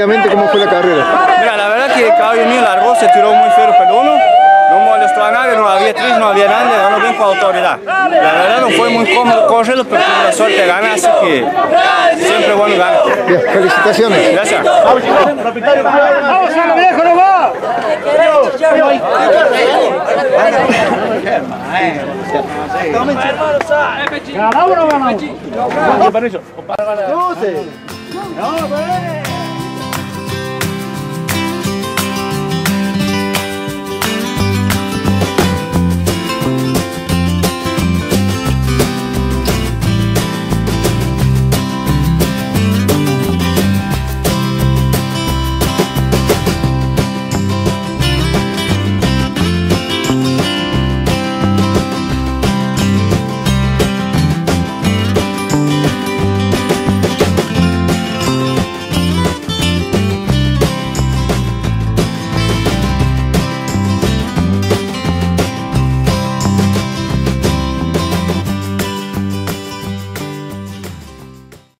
rápidamente cómo fue la carrera. Mira, la verdad que el caballo mío largó, se tiró muy feo pero uno. No molestó a nadie, no había tris, no había nadie, ganó bien con autoridad. La verdad no fue muy cómodo correrlo, pero tuve la suerte de ganar, así que siempre bueno ganar. Bien, felicitaciones. Gracias. ¡Vamos, a lo viejo, no va! ¿Ganamos o no ganamos? Permiso.